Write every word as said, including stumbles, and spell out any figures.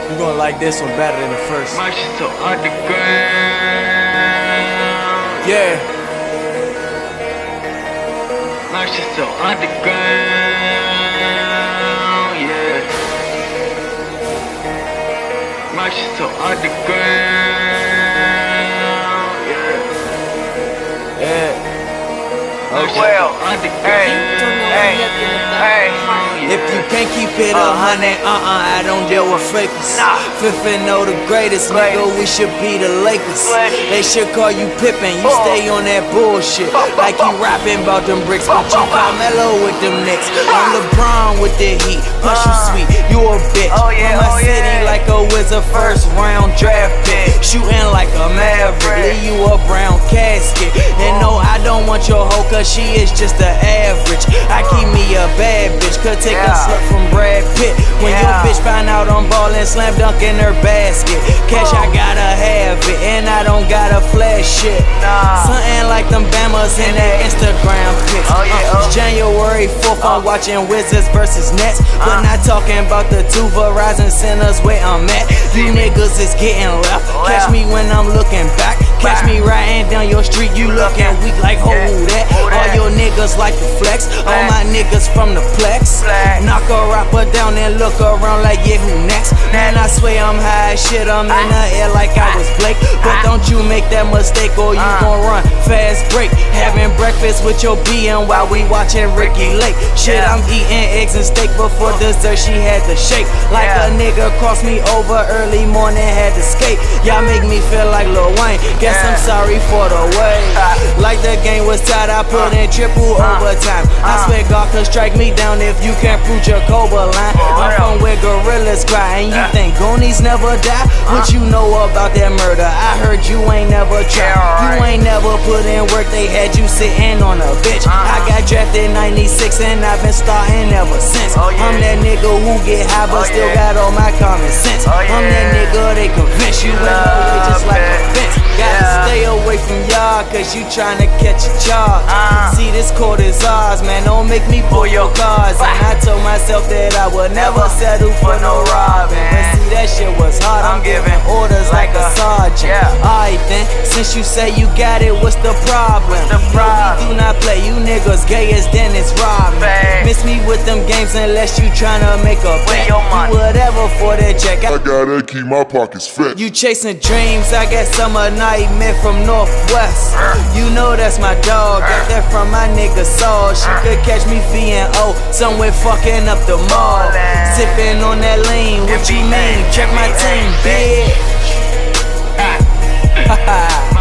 You're gonna like this one better than the first. My shit so underground. Yeah. My shit so underground. Yeah. My shit so underground. Yeah. Yeah. Oh well. Hey. Hey. Hey. If you can't keep it a hundred, uh-uh, I don't deal with fakers. Nah. Fifth and know the greatest, nigga, we should be the Lakers. They should call you Pippin, you stay on that bullshit. Like you rapping about them bricks, but you Carmelo with them Knicks. I'm LeBron with the heat, plus you sweet, you a bitch. Oh, yeah, From my oh, city yeah. like a wizard, first round draft pick. Shooting like a maverick, leave you a brown casket. And no, I don't want your hoe, cause she is just the average. I keep me a bad bitch, could take Yeah. a slut from Brad Pitt. When Yeah. your bitch find out I'm ballin', slam dunk in her basket. Cash, I gotta have it, and I don't gotta flash shit. Nah. Something like them Bamas in that Instagram pics. Oh, yeah, Uh, oh. January fourth, I'm Oh. watching Wizards versus Nets. But Uh. not talking about the two Verizon centers where I'm at. You niggas is getting left. Catch Left. me when I'm looking back. Catch me riding down your street, you looking weak like who Yeah. that? Who All that? your niggas like to flex. All my niggas from the plex. Flex. Knock a rapper down and look around like, yeah, who next? Man, I swear I'm high as shit, I'm in the air like I was Blake. But don't you make that mistake or you gon' run fast break. Having breakfast with your B M while we watching Ricky Lake. Shit, Yeah. I'm eating eggs and steak before dessert, she had to shake. Like Yeah. a nigga crossed me over early morning, had to skate. Y'all make me feel like Lil Wayne, guess I'm Yeah. sorry for the way. Like the game was tied, I put in triple overtime. I swear God could strike me down if you can't prove your Cobra line. I'm from where gorillas cry, and you think Goonies never die? What you know about that murder? I heard you ain't never tried. You ain't never put in work, they had you sitting on a bitch. I got drafted ninety-six and I've been starting ever since. Oh, yeah. I'm that nigga who get high but Oh, still yeah. got all my common sense. Oh, I'm that yeah. nigga they convince you in the way just like a Love fence. it. Gotta Yeah. stay away from y'all cause you tryna catch a charge. Uh. See, this court is ours, man, don't make me pull your cards. And I told myself that I would never settle for no robbing. But see, that shit was hard, I'm I'm giving giving orders like like a a- sergeant. yeah. Alright then, since you say you got it, what's the problem? the No, problem? we do not play, you niggas gay as Dennis Rodman. Fact. Miss me with them games unless you tryna make a bet. your money? Do whatever for that check. I gotta keep my pockets fat. You chasing dreams, I got summer nightmare from Northwest. You know that's my dog, got that from my nigga Saul. She could catch me V N O somewhere fucking up the mall. Ballin. Sipping on that lean, what you mean? Check my team, bitch.